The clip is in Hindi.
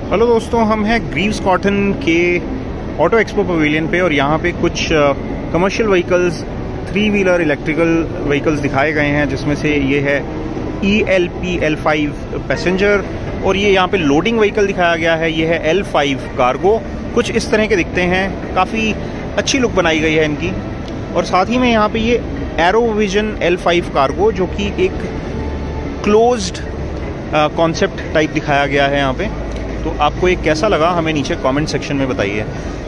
हेलो दोस्तों, हम हैं ग्रीव्स कॉटन के ऑटो एक्सपो पवेलियन पे और यहाँ पे कुछ commercial vehicles 3 wheeler electrical vehicles दिखाए गए हैं, जिसमें से ये है ELP L5 पैसेंजर और ये यहाँ पे लोडिंग व्हीकल दिखाया गया है। ये है L5 कार्गो। कुछ इस तरह के दिखते हैं, काफ़ी अच्छी लुक बनाई गई है इनकी। और साथ ही में यहाँ पे ये एरोविजन L5 कार्गो, जो कि एक क्लोज्ड कॉन्सेप्ट टाइप दिखाया गया है यहाँ पे। तो आपको ये कैसा लगा हमें नीचे कमेंट सेक्शन में बताइए।